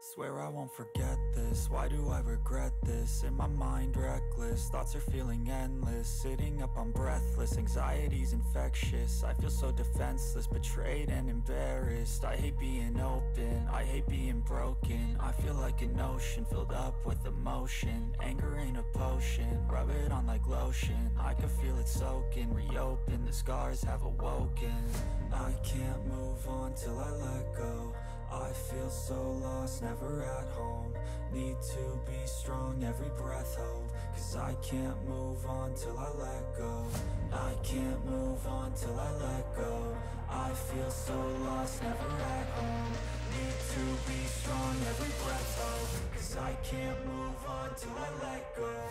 Swear I won't forget this, why do I regret this? In my mind reckless, thoughts are feeling endless. Sitting up, I'm breathless, anxiety's infectious. I feel so defenseless, betrayed and embarrassed. I hate being open, I hate being broken. I feel like an ocean filled up with emotion. Anger ain't a potion, rub it on like lotion. I can feel it soaking, reopen, the scars have awoken. I can't move on till I let go. I feel so lost, never at home. Need to be strong, every breath hold. Cause I can't move on till I let go. I can't move on till I let go. I feel so lost, never at home. Need to be strong, every breath hold. Cause I can't move on till I let go.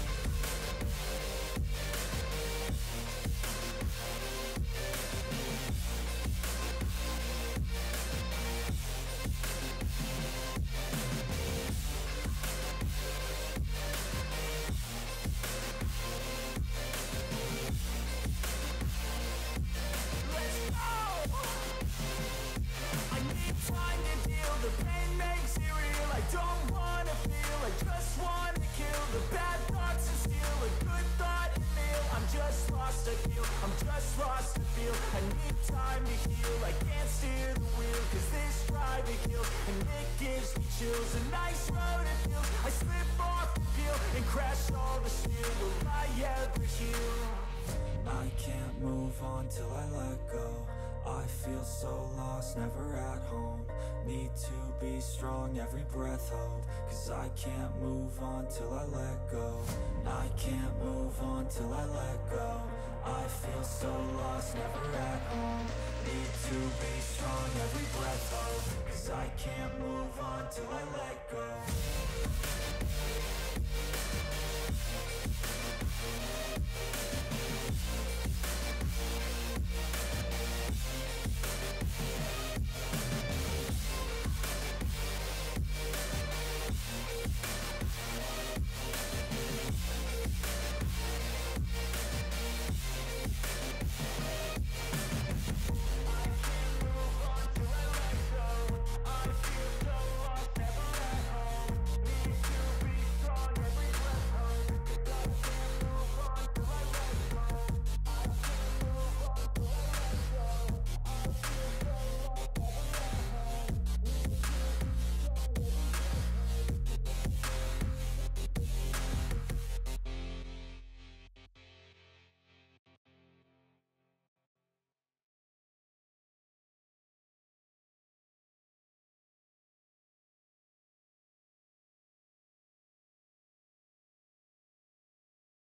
The pain makes it real, I don't wanna feel, I just wanna kill the bad thoughts and steal a good thought and feel. I'm just lost, I feel, I'm just lost, I feel. I need time to heal, I can't steer the wheel. Cause this drive it kills, and it gives me chills. A nice road it feels, I slip off the peel and crash all the steel. Will I ever heal? I can't move on till I let go. I feel so lost, never at home. Need to be strong, every breath hold. Cause I can't move on till I let go. I can't move on till I let go. I feel so lost, never at home. Need to be strong, every breath hold. Cause I can't move on till I let go.